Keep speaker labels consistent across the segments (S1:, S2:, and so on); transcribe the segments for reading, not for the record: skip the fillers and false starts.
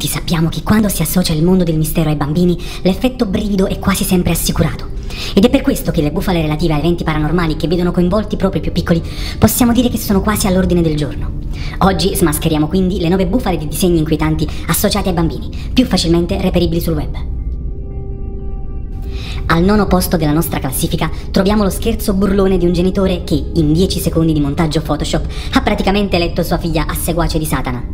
S1: Tutti sappiamo che quando si associa il mondo del mistero ai bambini, l'effetto brivido è quasi sempre assicurato. Ed è per questo che le bufale relative a eventi paranormali che vedono coinvolti proprio i più piccoli possiamo dire che sono quasi all'ordine del giorno. Oggi smascheriamo quindi le 9 bufale di disegni inquietanti associati ai bambini, più facilmente reperibili sul web. Al 9° posto della nostra classifica troviamo lo scherzo burlone di un genitore che, in 10 secondi di montaggio Photoshop, ha praticamente eletto sua figlia a seguace di Satana.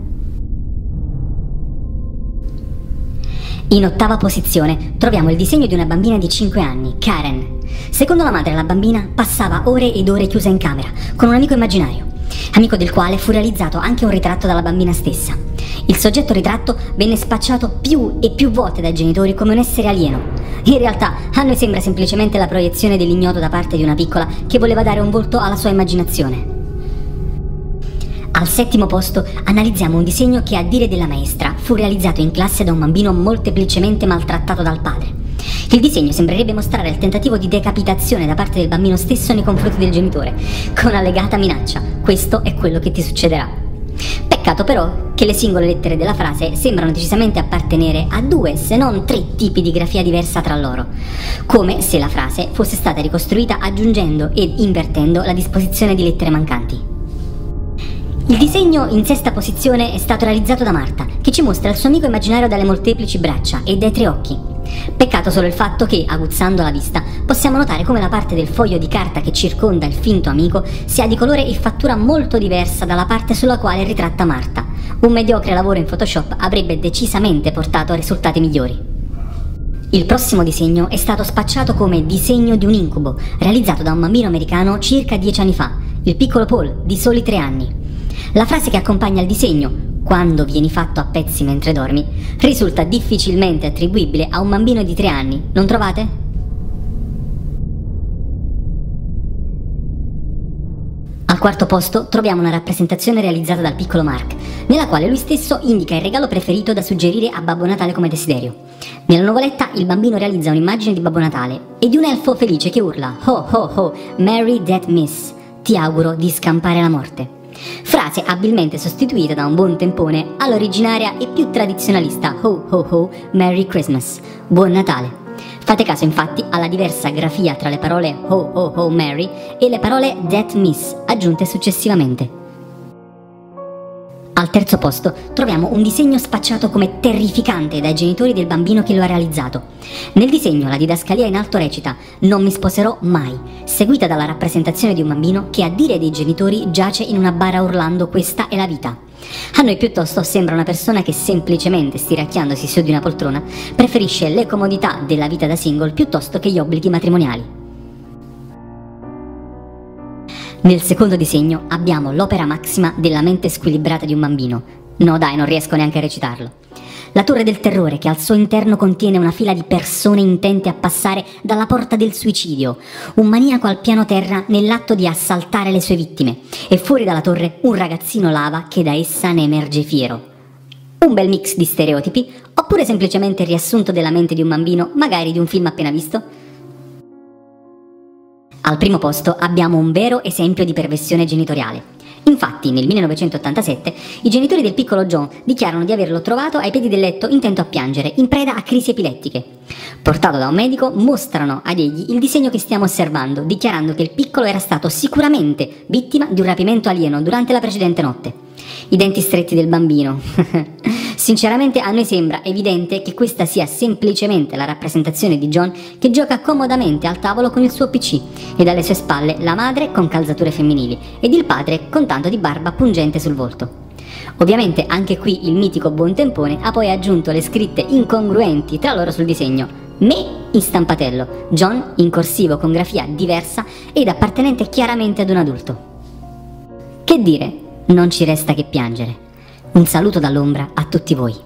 S1: In 8ª posizione troviamo il disegno di una bambina di 5 anni, Karen. Secondo la madre, la bambina passava ore ed ore chiusa in camera, con un amico immaginario, amico del quale fu realizzato anche un ritratto dalla bambina stessa. Il soggetto ritratto venne spacciato più e più volte dai genitori come un essere alieno. In realtà, a noi sembra semplicemente la proiezione dell'ignoto da parte di una piccola che voleva dare un volto alla sua immaginazione. Al 7° posto analizziamo un disegno che, a dire della maestra, fu realizzato in classe da un bambino molteplicemente maltrattato dal padre. Il disegno sembrerebbe mostrare il tentativo di decapitazione da parte del bambino stesso nei confronti del genitore, con allegata minaccia: questo è quello che ti succederà. Peccato però che le singole lettere della frase sembrano decisamente appartenere a 2, se non 3 tipi di grafia diversa tra loro, come se la frase fosse stata ricostruita aggiungendo ed invertendo la disposizione di lettere mancanti. Il disegno in 6ª posizione è stato realizzato da Marta, che ci mostra il suo amico immaginario dalle molteplici braccia e dai 3 occhi. Peccato solo il fatto che, aguzzando la vista, possiamo notare come la parte del foglio di carta che circonda il finto amico sia di colore e fattura molto diversa dalla parte sulla quale è ritratta Marta. Un mediocre lavoro in Photoshop avrebbe decisamente portato a risultati migliori. Il prossimo disegno è stato spacciato come disegno di un incubo, realizzato da un bambino americano circa 10 anni fa, il piccolo Paul, di soli 3 anni. La frase che accompagna il disegno, "quando vieni fatto a pezzi mentre dormi", risulta difficilmente attribuibile a un bambino di 3 anni, non trovate? Al 4° posto troviamo una rappresentazione realizzata dal piccolo Mark, nella quale lui stesso indica il regalo preferito da suggerire a Babbo Natale come desiderio. Nella nuvoletta il bambino realizza un'immagine di Babbo Natale e di un elfo felice che urla "Ho ho ho, Merry Death Miss, ti auguro di scampare la morte". Frase abilmente sostituita da un buon tempone all'originaria e più tradizionalista "Ho ho ho, Merry Christmas, buon Natale". Fate caso infatti alla diversa grafia tra le parole "Ho ho ho Merry" e le parole "Death Miss" aggiunte successivamente. Al 3° posto troviamo un disegno spacciato come terrificante dai genitori del bambino che lo ha realizzato. Nel disegno la didascalia in alto recita "Non mi sposerò mai", seguita dalla rappresentazione di un bambino che, a dire dei genitori, giace in una bara urlando "questa è la vita". A noi piuttosto sembra una persona che, semplicemente stiracchiandosi su di una poltrona, preferisce le comodità della vita da single piuttosto che gli obblighi matrimoniali. Nel secondo disegno abbiamo l'opera massima della mente squilibrata di un bambino. No dai, non riesco neanche a recitarlo. La torre del terrore, che al suo interno contiene una fila di persone intente a passare dalla porta del suicidio, un maniaco al piano terra nell'atto di assaltare le sue vittime, e fuori dalla torre un ragazzino lava che da essa ne emerge fiero. Un bel mix di stereotipi, oppure semplicemente il riassunto della mente di un bambino, magari di un film appena visto? Al 1° posto abbiamo un vero esempio di perversione genitoriale. Infatti, nel 1987, i genitori del piccolo John dichiarano di averlo trovato ai piedi del letto intento a piangere, in preda a crisi epilettiche. Portato da un medico, mostrano ad egli il disegno che stiamo osservando, dichiarando che il piccolo era stato sicuramente vittima di un rapimento alieno durante la precedente notte. I denti stretti del bambino. Sinceramente a noi sembra evidente che questa sia semplicemente la rappresentazione di John che gioca comodamente al tavolo con il suo PC e alle sue spalle la madre con calzature femminili ed il padre con tanto di barba pungente sul volto. Ovviamente anche qui il mitico buon tempone ha poi aggiunto le scritte incongruenti tra loro sul disegno: me in stampatello, John in corsivo con grafia diversa ed appartenente chiaramente ad un adulto. Che dire, non ci resta che piangere. Un saluto dall'ombra a tutti voi.